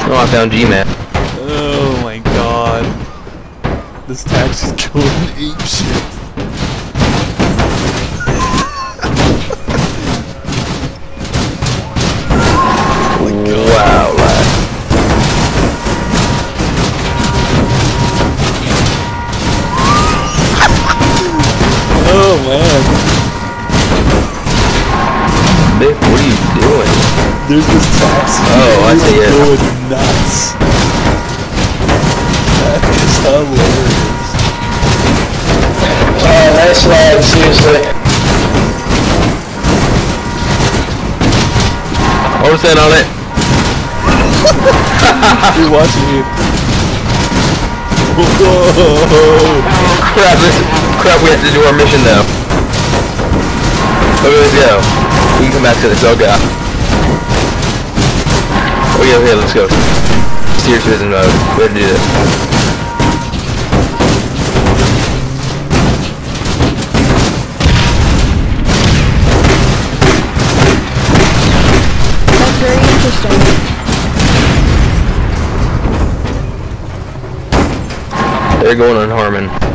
Oh, I found G-Man. Oh my god. This taxi's going ape shit. Oh my god. Wow, lad. Oh man. Vic, what are you doing? There's this taxi. Oh, I see it. Going nuts. That is hilarious. Oh, nice lag, seriously. 100% on it. You're watching it. Whoa. Crap, we have to do our mission now. Okay, let's go. We can come back to this, oh god. Okay, let's go. Serious vision mode. We have to do this. That's very interesting. They're going on Harmon.